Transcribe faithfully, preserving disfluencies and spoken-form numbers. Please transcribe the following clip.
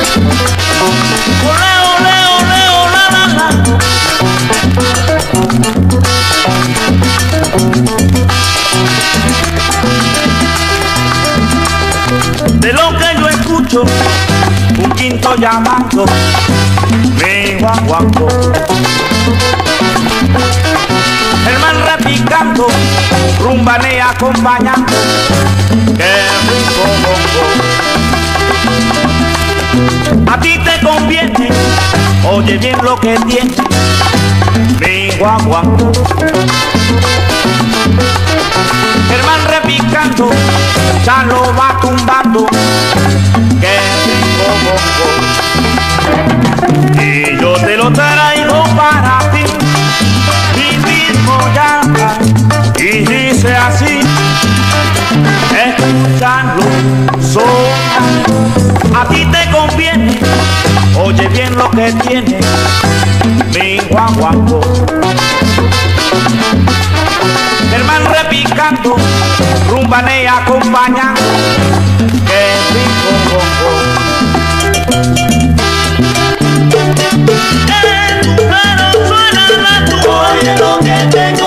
Ole, ole, ole, ole, la, la. De lo que yo escucho, un quinto llamando mi guaguaco. El man repicando, rumbane acompañando, qué rico bongo. A ti te conviene, oye bien lo que tiene mi guaguaco. El man repicando, ya lo va tumbando, qué rico bongo. Y yo te lo traigo para ti, mi mismo llama y dice así, escúchalo, suena, a ti te conviene, oye bien lo que tiene mi guaguaco. El man repicando, rumbane acompañando, qué rico bongo. Eh, tu mano suena la tuya, oye lo que te